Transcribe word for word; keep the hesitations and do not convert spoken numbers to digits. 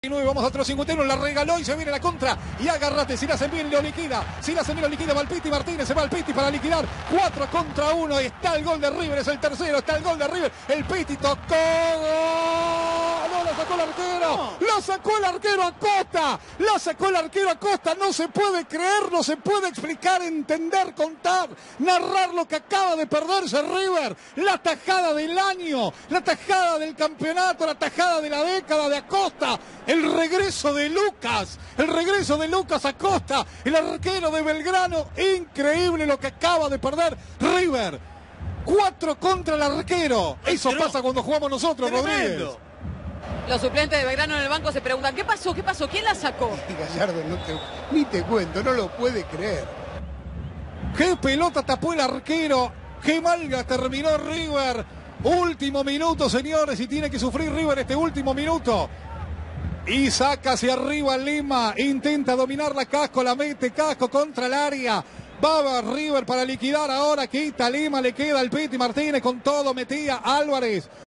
Vamos a otro cincuenta y uno, la regaló y se viene la contra. Y agárrate, si la hacen bien lo liquida. Si la hacen bien lo liquida, va el Piti Martínez, se va el Piti para liquidar. cuatro contra uno, está el gol de River, es el tercero, está el gol de River. El Piti tocó. No, la sacó el arquero. No. La sacó el arquero Acosta. La sacó el arquero Acosta. No se puede creer, no se puede explicar, entender, contar, narrar lo que acaba de perderse River. La tajada del año, la tajada del campeonato, la tajada de la década de Acosta. El regreso de Lucas, el regreso de Lucas Acosta, el arquero de Belgrano. Increíble lo que acaba de perder River. Cuatro contra el arquero. Eso Pero, pasa cuando jugamos nosotros, Rodríguez. Los suplentes de Belgrano en el banco se preguntan, ¿qué pasó? ¿Qué pasó? ¿Quién la sacó? Gallardo, no te, ni te cuento, no lo puede creer. Qué pelota tapó el arquero. Qué malga terminó River. Último minuto, señores, y tiene que sufrir River este último minuto. Y saca hacia arriba Lima, intenta dominar la Casco, la mete Casco contra el área. Va a River para liquidar ahora, quita Lima, le queda el Piti Martínez con todo, metía Álvarez.